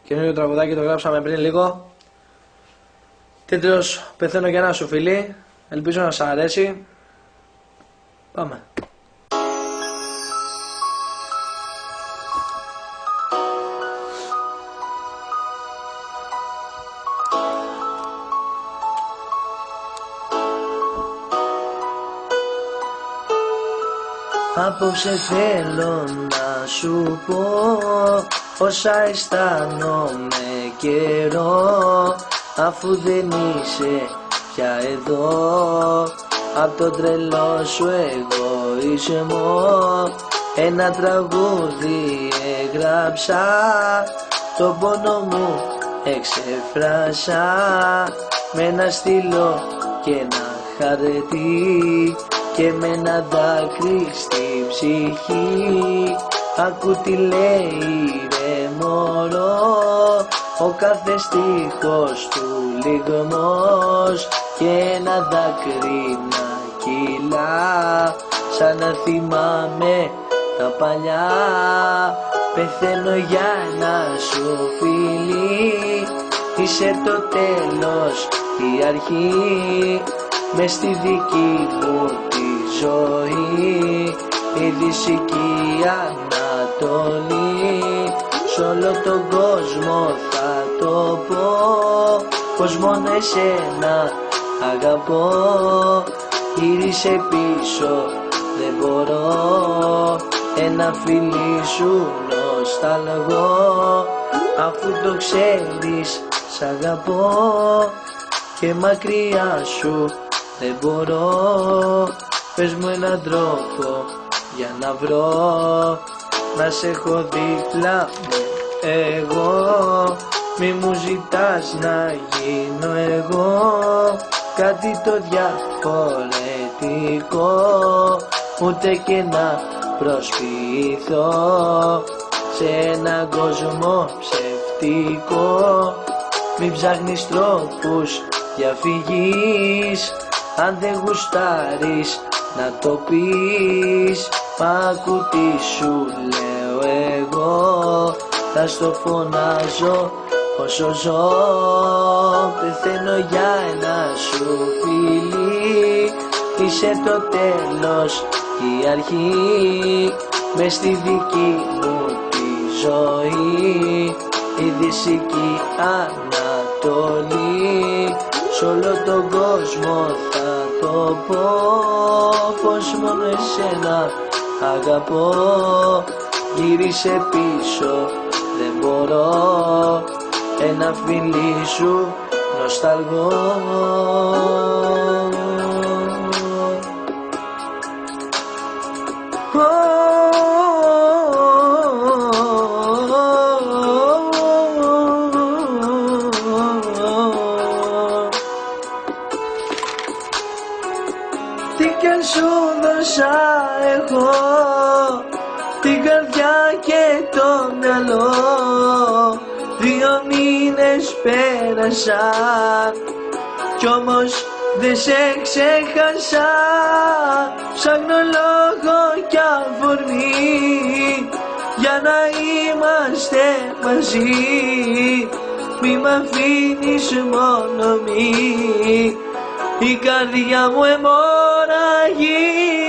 Καινούριο τραγουδάκι το γράψαμε πριν λίγο. Τίτλος «Πεθαίνω για να σου φιλί». Ελπίζω να σας αρέσει. Πάμε. Απόψε θέλω να σου πω όσα αισθάνομαι καιρό, αφού δεν είσαι πια εδώ. Απ' το τρελό σου εγωισμό ένα τραγούδι έγραψα, το πόνο μου εξεφράσα με ένα στυλό και ένα χαρτί και με ένα δάκρυ στη ψυχή. Ακού τι λέει ρε μωρό, ο κάθε στίχος του λιγμός και ένα δάκρυ να κυλά, σαν να θυμάμαι τα παλιά. Πεθαίνω για να σου φιλί, είσαι το τέλος, η αρχή μες στη δική μου τη ζωή, η Δύση και η Ανατολή. Σ' όλο τον κόσμο θα το πω πως μόνο εσένα αγαπώ. Γύρισε πίσω, δεν μπορώ, ένα φιλί σου νοσταλγώ, αφού το ξέρεις σ' αγαπώ και μακριά σου δεν μπορώ. Πες μου έναν τρόπο για να βρω, να σε έχω δίπλα μου εγώ. Μη μου ζητάς να γίνω εγώ κάτι το διαφορετικό, ούτε και να προσποιηθώ σε έναν κόσμο ψευτικό. Μην ψάχνεις τρόπους διαφυγής, αν δεν γουστάρεις να το πεις. Μα άκου τι σου λέω εγώ, θα στο φωνάζω όσο ζω. Πεθαίνω για ένα σου φιλί, είσαι το τέλος, η αρχή μες στη δική μου τη ζωή, η Δύση και η Ανατολή. Σ' όλο τον κόσμο θα το πω πως μόνο εσένα αγαπώ. Γύρισε πίσω, δεν μπορώ, ένα φιλί σου νοσταλγώ. Τι κι αν σου δώσα εγώ, την καρδιά και το μυαλό, 2 μήνες πέρασαν κι όμως δεν σε ξέχασα. Ψάχνω λόγο κι αφορμή για να είμαστε μαζί. Μη μ' αφήνεις μόνο μη, η καρδιά μου αιμορραγεί.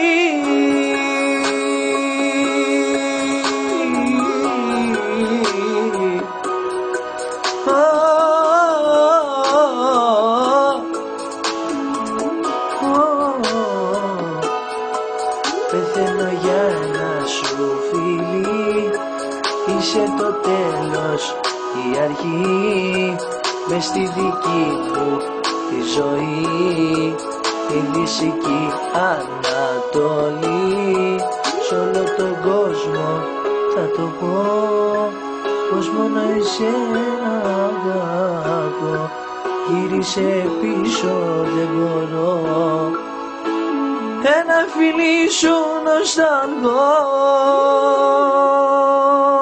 Πεθαίνω για να σου φιλί, είσαι το τέλος, η αρχή μες στη δική μου τη ζωή, η Δύση και η Ανατολή. Σ' όλο τον κόσμο θα το πω πως μόνο εσένα αγαπώ. Γύρισε πίσω, δεν μπορώ, ένα φιλί σου νοσταλγώ.